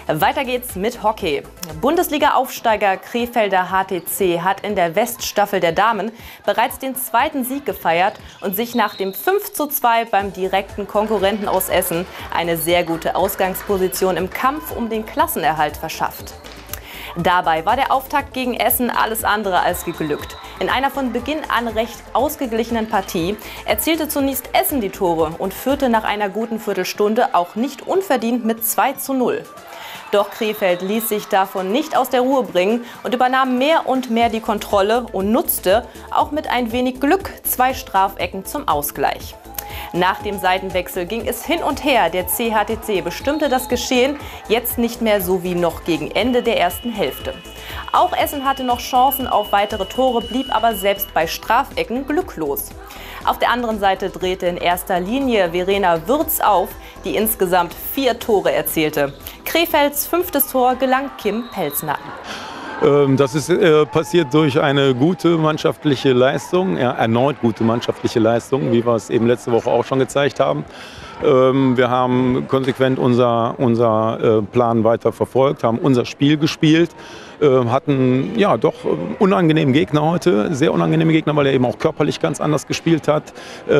Weiter geht's mit Hockey. Bundesliga-Aufsteiger Krefelder HTC hat in der Weststaffel der Damen bereits den zweiten Sieg gefeiert und sich nach dem 5:2 beim direkten Konkurrenten aus Essen eine sehr gute Ausgangsposition im Kampf um den Klassenerhalt verschafft. Dabei war der Auftakt gegen Essen alles andere als geglückt. In einer von Beginn an recht ausgeglichenen Partie erzielte zunächst Essen die Tore und führte nach einer guten Viertelstunde auch nicht unverdient mit 2:0. Doch Krefeld ließ sich davon nicht aus der Ruhe bringen und übernahm mehr und mehr die Kontrolle und nutzte, auch mit ein wenig Glück, 2 Strafecken zum Ausgleich. Nach dem Seitenwechsel ging es hin und her. Der CHTC bestimmte das Geschehen jetzt nicht mehr so wie noch gegen Ende der ersten Hälfte. Auch Essen hatte noch Chancen auf weitere Tore, blieb aber selbst bei Strafecken glücklos. Auf der anderen Seite drehte in erster Linie Verena Würz auf, die insgesamt 4 Tore erzielte. Krefelds 5. Tor gelang Kim Pelznacken. Das ist passiert durch eine gute mannschaftliche Leistung, ja, erneut gute mannschaftliche Leistung, wie wir es eben letzte Woche auch schon gezeigt haben. Wir haben konsequent unser Plan weiter verfolgt, haben unser Spiel gespielt, hatten ja doch unangenehme Gegner heute, sehr unangenehme Gegner, weil er eben auch körperlich ganz anders gespielt hat.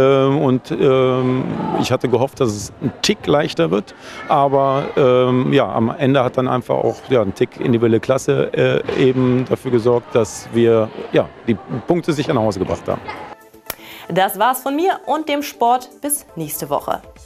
Ich hatte gehofft, dass es ein Tick leichter wird, aber ja, am Ende hat dann einfach auch ein Tick individuelle Klasse eben dafür gesorgt, dass wir die Punkte sicher nach Hause gebracht haben. Das war's von mir und dem Sport. Bis nächste Woche.